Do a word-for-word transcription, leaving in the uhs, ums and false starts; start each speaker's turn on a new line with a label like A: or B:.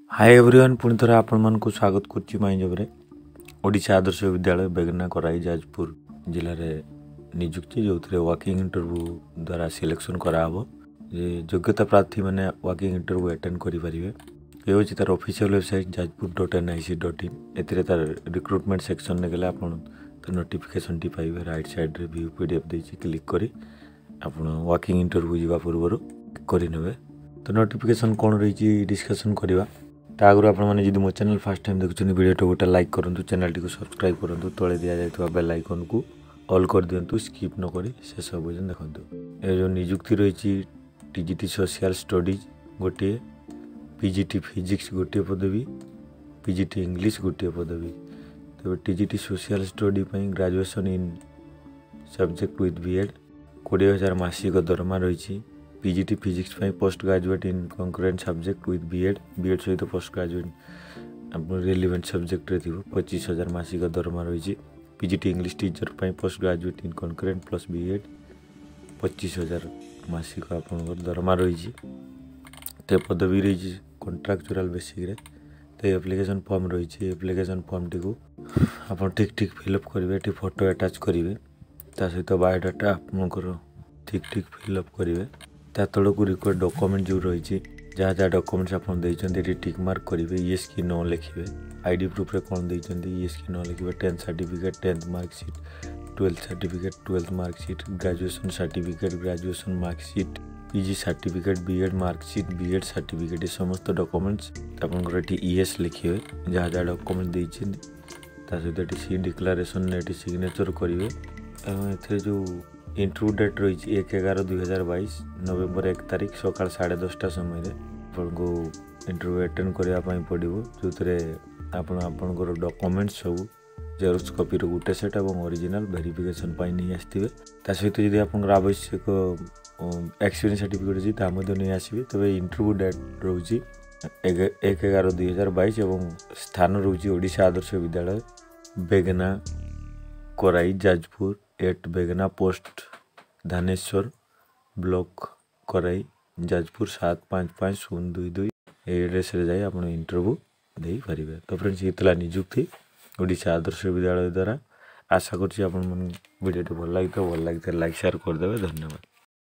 A: Hi everyone पुणी थोड़ा आपण को स्वागत करछि माय जॉब रे ओडिशा आदर्श विद्यालय बेगना कराई जाजपुर जिले रे नियुक्ति जो वर्किंग इंटरव्यू द्वारा सिलेक्शन कराहब जे योग्यता प्रार्थी मैंने वर्किंग इंटरव्यू अटेंड करेंगे ये हूँ तार official website Jajpur dot N I C dot in ए तार रिक्रुटमेंट सेक्शन में गले आप नोटिफिकेशन टी पाइबे राइट साइड रे व्यू पीडीएफ देछि क्लिक करी आप वर्किंग इंटरव्यू जीवा पूर्व करेंगे तो नोटिफिकेशन कौन रही डिस्कसन करवा आगु आपने मो चैनल फास्ट टाइम देखुं वीडियो तो गोटे लाइक करूँ चैनल टी सब्सक्राइब करूँ तले दि जाए बेल आइकन को ऑल कर दिंतु स्किप न करी शेष पर्यटन देखते ये जो नियुक्ति रही टीजीटी सोशल स्टडीज गोटे पीजीटी फिजिक्स गोटे पदवी पीजीटी इंग्लिश गोटे पदवी तेज TGT social study graduation in subject with BEd कोड़े हजार मासिक दरमा रही PGT physics post graduate in concurrent subject with BEd BEd सहित पोस्ट ग्रेजुएट रिलेवेंट सब्जेक्ट रे पच्चीस हजार मासिक दरमा रही PGT English teacher post graduate in concurrent plus BEd पच्चीस हजार मासिक आप दरमा रही तो पदवी रही कॉन्ट्रैक्चुअल बेसिक रे तो एप्लिकेशन फॉर्म रही एप्लिकेशन फॉर्म टी को आप ठीक ठीक फिलअप करेंगे फोटो अटैच करेंगे सहित बायोडाटा आपंकर ठीक ठीक फिलअप करेंगे ता तल को रिक्वायर्ड डॉक्यूमेंट जो रही जहाँ जहाँ डॉक्यूमेंट्स आप देते टिक मार्क करेंगे येस कि नो लिखे आईडी प्रूफ रे कौन देते येस कि नो लिखे tenth certificate tenth marksheet twelfth certificate twelfth marksheet graduation certificate graduation marksheet PG certificate BEd marksheet BEd certificate समस्त डॉक्यूमेंट्स आपंकर ईएस लिखे जहाँ जहाँ डॉक्यूमेंट देते सहित सी डिक्लेरेशन सिग्नेचर करेंगे ए जो इंटरव्यू डेट रही एक एगार दुई हजार बैश नवेम्बर एक तारीख सकाल साढ़े दसटा समय आपको इंटरव्यू अटेंड करने पड़ो जो आपंकर डॉक्यूमेंट्स सब जेरोक्स कॉपी गोटे सेट और ओरिजिनल वेरिफिकेशन नहीं आसवे ता सहित जब आप आवश्यक एक्सपीरियंस सर्टिफिकेट अच्छी ताकि नहीं आसवे तब इंटरव्यू डेट रोचे एक एगार दुई हजार बैश और स्थान रोचे ओडिशा आदर्श विद्यालय बेगना कराई Jajpur at Begana post Dhaneswar block कराई जाजपुर सात पाँच पाँच शून्य दुई दुई एड्रेस जाए आप इंटरव्यू दे पारे। तो फ्रेंड्स ये नियुक्ति ओडिशा आदर्श विद्यालय द्वारा आशा करी वीडियो भल लगी भल लगी लाइक शेयर करदे। धन्यवाद।